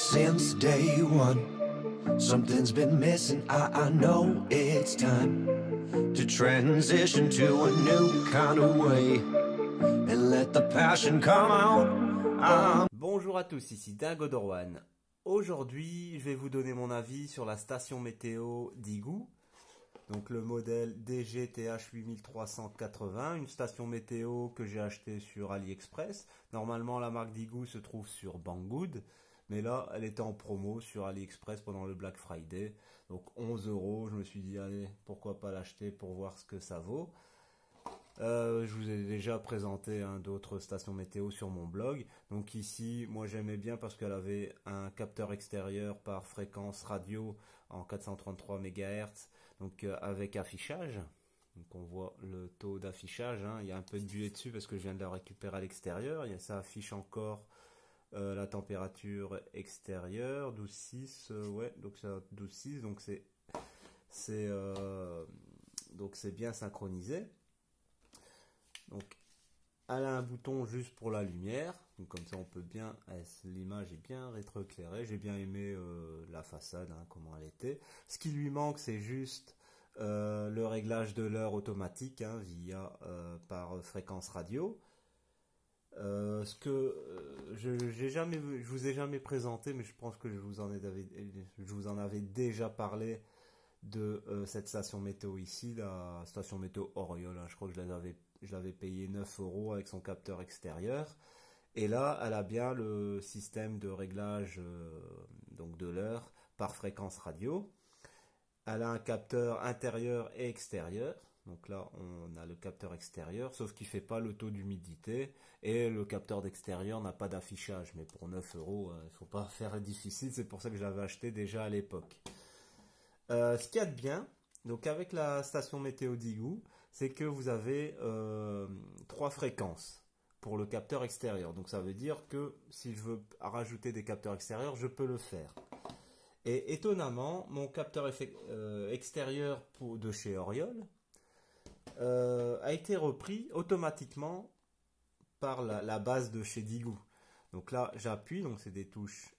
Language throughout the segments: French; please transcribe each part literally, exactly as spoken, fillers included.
since day one. Something's been missing, I, I know it's time to transition to a new kind of way and let the passion come out. I'm... Bonjour à tous, ici Dingodorwan. Aujourd'hui, je vais vous donner mon avis sur la station météo d'Igoo. Donc le modèle D G T H huit trois cent quatre-vingts, une station météo que j'ai achetée sur AliExpress. Normalement, la marque d'Igoo se trouve sur Banggood, mais là, elle était en promo sur AliExpress pendant le Black Friday. Donc onze euros, je me suis dit, allez, pourquoi pas l'acheter pour voir ce que ça vaut. Euh, je vous ai déjà présenté hein, d'autres stations météo sur mon blog. Donc ici, moi j'aimais bien parce qu'elle avait un capteur extérieur par fréquence radio en quatre cent trente-trois mégahertz, donc euh, avec affichage. Donc on voit le taux d'affichage. Hein. Il y a un peu de buée dessus parce que je viens de la récupérer à l'extérieur. Ça affiche encore euh, la température extérieure, douze six. Euh, ouais, donc c'est douze six. Donc c'est c'est euh, donc c'est bien synchronisé. Donc, elle a un bouton juste pour la lumière, donc comme ça on peut bien, l'image est bien rétroéclairée. J'ai bien aimé euh, la façade, hein, comment elle était. Ce qui lui manque, c'est juste euh, le réglage de l'heure automatique hein, via euh, par fréquence radio. Euh, ce que euh, je j'ai jamais, je vous ai jamais présenté, mais je pense que je vous en ai, je vous en avais déjà parlé de euh, cette station météo ici, la station météo Oriol. Hein, je crois que je l'avais Je l'avais payé neuf euros avec son capteur extérieur. Et là, elle a bien le système de réglage euh, donc de l'heure par fréquence radio. Elle a un capteur intérieur et extérieur. Donc là, on a le capteur extérieur, sauf qu'il ne fait pas le taux d'humidité. Et le capteur d'extérieur n'a pas d'affichage. Mais pour neuf euros, il ne faut pas faire difficile. C'est pour ça que je l'avais acheté déjà à l'époque. Euh, ce qu'il y a de bien, donc avec la station météo d'Igoo, c'est que vous avez euh, trois fréquences pour le capteur extérieur. Donc ça veut dire que si je veux rajouter des capteurs extérieurs, je peux le faire. Et étonnamment, mon capteur euh, extérieur pour, de chez Oriol euh, a été repris automatiquement par la, la base de chez d'Igoo. Donc là, j'appuie, donc c'est des touches.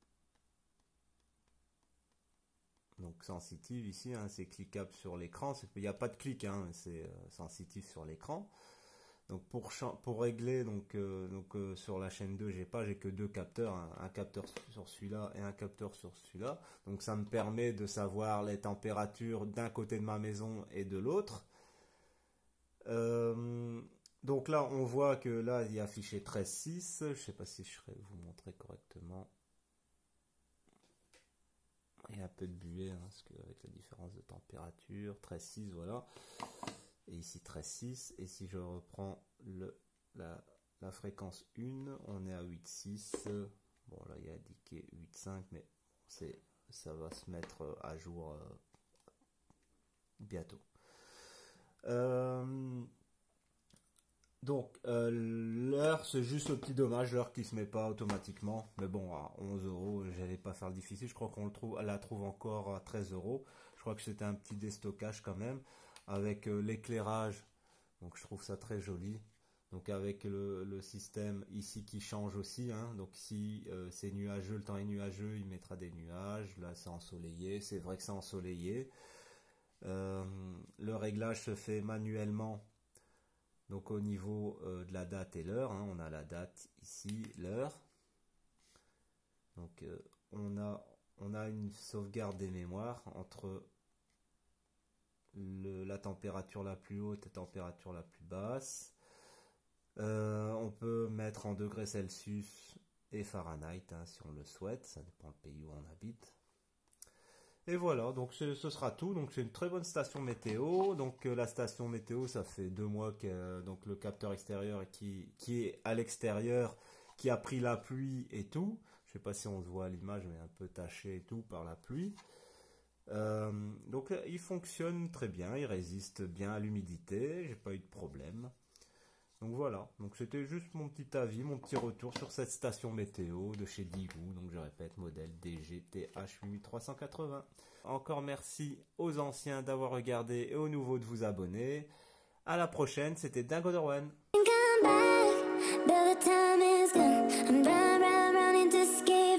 Donc sensitive ici, hein, c'est cliquable sur l'écran. Il n'y a pas de clic, hein, c'est euh, sensitif sur l'écran. Donc pour, pour régler, donc, euh, donc euh, sur la chaîne deux, j'ai pas, j'ai que deux capteurs, hein, un capteur sur celui-là et un capteur sur celui-là. Donc ça me permet de savoir les températures d'un côté de ma maison et de l'autre. Euh, donc là, on voit que là, il est affiché treize six. Je sais pas si je serais vous montrer correctement. Il y a un peu de buée, hein, parce qu'avec la différence de température, treize six, voilà. Et ici treize six. Et si je reprends le, la, la fréquence un, on est à huit six. Bon, là, il y a indiqué huit cinq, mais c'est, ça va se mettre à jour euh, bientôt. Euh, Donc, euh, l'heure, c'est juste le petit dommage, l'heure qui ne se met pas automatiquement. Mais bon, à onze euros, j'allais pas faire le difficile. Je crois qu'on le trouve, elle la trouve encore à treize euros. Je crois que c'était un petit déstockage quand même. Avec euh, l'éclairage, donc je trouve ça très joli. Donc avec le, le système ici qui change aussi. Hein. Donc si euh, c'est nuageux, le temps est nuageux, il mettra des nuages. Là, c'est ensoleillé. C'est vrai que c'est ensoleillé. Euh, le réglage se fait manuellement. Donc au niveau euh, de la date et l'heure, hein, on a la date ici, l'heure. Donc euh, on a on a une sauvegarde des mémoires entre le, la température la plus haute et la température la plus basse. Euh, on peut mettre en degrés Celsius et Fahrenheit hein, si on le souhaite, ça dépend du pays où on habite. Et voilà, donc ce sera tout. Donc c'est une très bonne station météo. Donc euh, la station météo, ça fait deux mois que euh, donc le capteur extérieur qui, qui est à l'extérieur, qui a pris la pluie et tout. Je sais pas si on se voit à l'image, mais un peu taché et tout par la pluie. Euh, donc il fonctionne très bien, il résiste bien à l'humidité. J'ai pas eu de problème. Donc voilà, donc c'était juste mon petit avis, mon petit retour sur cette station météo de chez d'Igoo. Donc je répète, modèle D G T H huit trois cent quatre-vingts. Encore merci aux anciens d'avoir regardé et aux nouveaux de vous abonner. À la prochaine, c'était Dingodorwan. Come back, but the time is gone. I'm run, run, running to escape.